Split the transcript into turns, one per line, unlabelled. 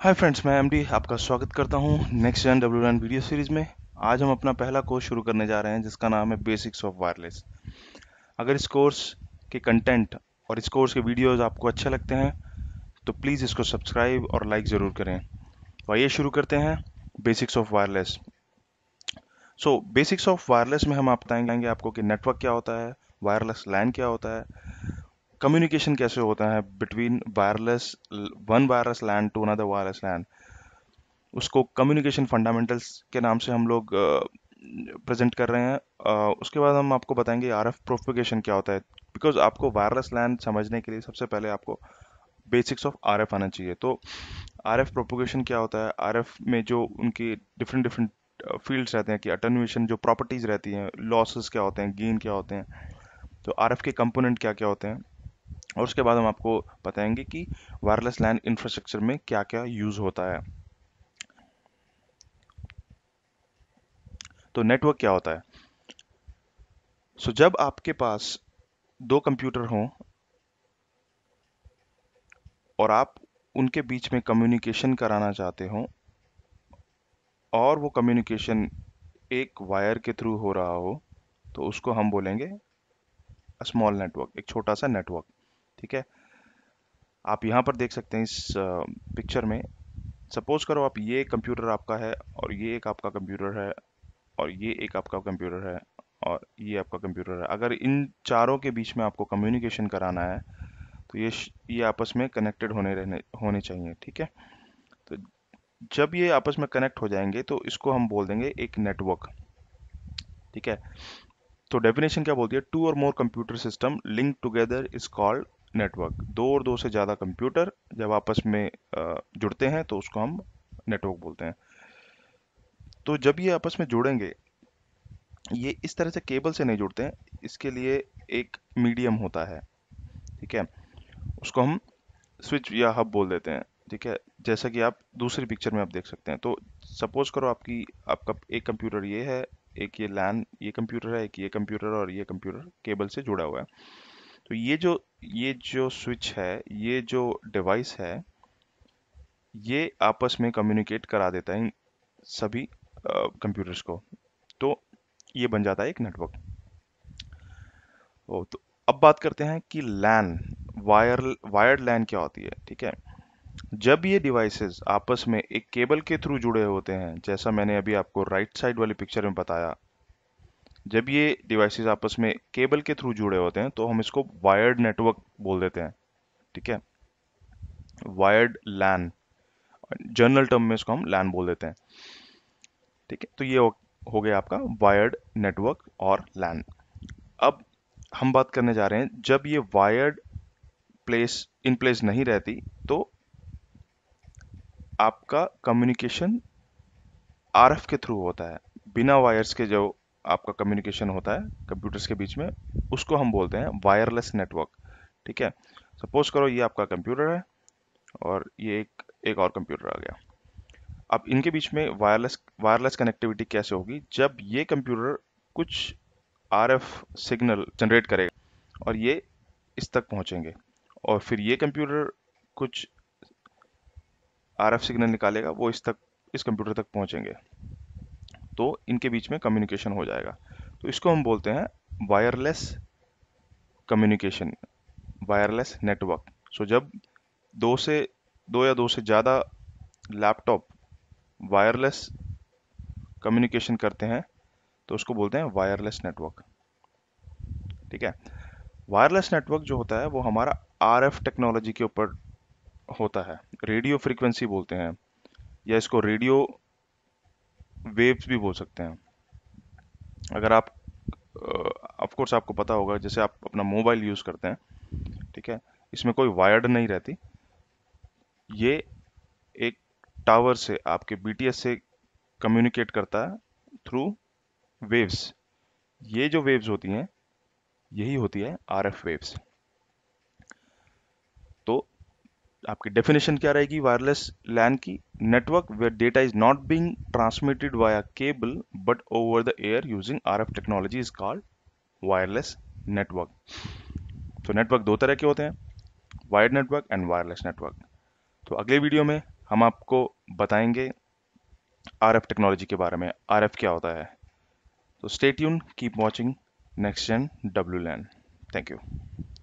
Hi friends, मैं MD आपका स्वागत करता हूं next gen WLAN video series में। आज हम अपना पहला कोर्स शुरू करने जा रहे हैं जिसका नाम है बेसिक्स ऑफ वायरलेस। अगर इस कोर्स के कंटेंट और इस कोर्स के वीडियोस आपको अच्छे लगते हैं तो प्लीज़ इसको सब्सक्राइब और लाइक ज़रूर करें। तो आइए शुरू करते हैं basics of wireless. Basics of wireless में हम आप बताएंगे आपको कि नेटवर्क क्या होता है, वायरलेस लैन क्या होता है, कम्युनिकेशन कैसे होता है between one wireless LAN to another wireless LAN. उसको कम्युनिकेशन फंडामेंटल्स के नाम से हम लोग प्रेजेंट कर रहे हैं। उसके बाद हम आपको बताएंगे आरएफ प्रोपगेशन क्या होता है, बिकॉज आपको वायरलेस लैन समझने के लिए सबसे पहले आपको बेसिक्स ऑफ आरएफ आना चाहिए। तो आरएफ प्रोपगेशन क्या होता है, आरएफ में जो उनकी डिफरेंट डिफरेंट फील्ड्स रहते हैं कि अटेन्युएशन जो प्रॉपर्टीज रहती हैं, लॉसेस क्या होते हैं, गेन क्या होते हैं, तो आरएफ के कंपोनेंट क्या क्या होते हैं, और उसके बाद हम आपको बताएंगे कि वायरलेस लैन इंफ्रास्ट्रक्चर में क्या क्या यूज होता है। तो नेटवर्क क्या होता है? जब आपके पास दो कंप्यूटर हों और आप उनके बीच में कम्युनिकेशन कराना चाहते हो और वो कम्युनिकेशन एक वायर के थ्रू हो रहा हो, तो उसको हम बोलेंगे स्मॉल नेटवर्क, एक छोटा सा नेटवर्क। ठीक है, आप यहाँ पर देख सकते हैं इस पिक्चर में। सपोज करो आप ये कंप्यूटर आपका है और ये एक आपका कंप्यूटर है और ये एक आपका कंप्यूटर है और ये आपका कंप्यूटर है। अगर इन चारों के बीच में आपको कम्युनिकेशन कराना है तो ये आपस में कनेक्टेड होने चाहिए। ठीक है, तो जब ये आपस में कनेक्ट हो जाएंगे तो इसको हम बोल देंगे एक नेटवर्क। ठीक है, तो डेफिनेशन क्या बोलती है? Two or more computer system link together is called network. दो और दो से ज़्यादा कंप्यूटर जब आपस में जुड़ते हैं तो उसको हम नेटवर्क बोलते हैं। तो जब ये आपस में जुड़ेंगे, ये इस तरह से केबल से नहीं जुड़ते हैं, इसके लिए एक मीडियम होता है। ठीक है, उसको हम स्विच या हब बोल देते हैं। ठीक है, जैसा कि आप दूसरी पिक्चर में आप देख सकते हैं। तो सपोज करो आपका एक कंप्यूटर ये है, एक ये लैन ये कंप्यूटर है, एक ये कंप्यूटर, और ये कंप्यूटर केबल से जुड़ा हुआ है। तो ये जो स्विच है, ये जो डिवाइस है, ये आपस में कम्युनिकेट करा देता है इन सभी कंप्यूटर्स को। तो ये बन जाता है एक नेटवर्क। तो अब बात करते हैं कि लैन, वायर्ड लैन क्या होती है। ठीक है, जब ये डिवाइसेस आपस में एक केबल के थ्रू जुड़े होते हैं, जैसा मैंने अभी आपको राइट साइड वाली पिक्चर में बताया, जब ये डिवाइसेस आपस में केबल के थ्रू जुड़े होते हैं तो हम इसको वायर्ड नेटवर्क बोल देते हैं। ठीक है, वायर्ड लैन, जनरल टर्म में इसको हम लैन बोल देते हैं। ठीक है, तो ये हो गया आपका वायर्ड नेटवर्क और लैन। अब हम बात करने जा रहे हैं जब ये वायर्ड इन प्लेस नहीं रहती तो आपका कम्युनिकेशन आरएफ के थ्रू होता है। बिना वायर्स के जो आपका कम्युनिकेशन होता है कंप्यूटर्स के बीच में, उसको हम बोलते हैं वायरलेस नेटवर्क। ठीक है, सपोज करो ये आपका कंप्यूटर है और ये एक और कंप्यूटर आ गया। अब इनके बीच में वायरलेस कनेक्टिविटी कैसे होगी? जब ये कंप्यूटर कुछ आरएफ सिग्नल जनरेट करेगा और ये इस तक पहुंचेंगे, और फिर ये कंप्यूटर कुछ आरएफ सिग्नल निकालेगा, वो इस कंप्यूटर तक पहुंचेंगे, तो इनके बीच में कम्युनिकेशन हो जाएगा। तो इसको हम बोलते हैं वायरलेस कम्युनिकेशन, वायरलेस नेटवर्क। जब दो से दो या दो से ज़्यादा लैपटॉप वायरलेस कम्युनिकेशन करते हैं तो उसको बोलते हैं वायरलेस नेटवर्क। ठीक है, वायरलेस नेटवर्क जो होता है वो हमारा आरएफ टेक्नोलॉजी के ऊपर होता है। रेडियो फ्रीक्वेंसी बोलते हैं, या इसको रेडियो वेव्स भी बोल सकते हैं। अगर आप ऑफ कोर्स आपको पता होगा, जैसे आप अपना मोबाइल यूज़ करते हैं, ठीक है, इसमें कोई वायर्ड नहीं रहती, ये एक टावर से, आपके बीटीएस से कम्युनिकेट करता है थ्रू वेव्स। ये जो वेव्स होती हैं यही होती है आरएफ वेव्स। तो आपकी डेफिनेशन क्या रहेगी वायरलेस लैन की? Network where data is not being transmitted via cable but over the air using RF technology is called wireless network. तो नेटवर्क दो तरह के होते हैं, wired network and wireless network. तो अगले वीडियो में हम आपको बताएंगे आरएफ टेक्नोलॉजी के बारे में, आरएफ क्या होता है। तो stay tune, keep watching next gen W LAN. Thank you.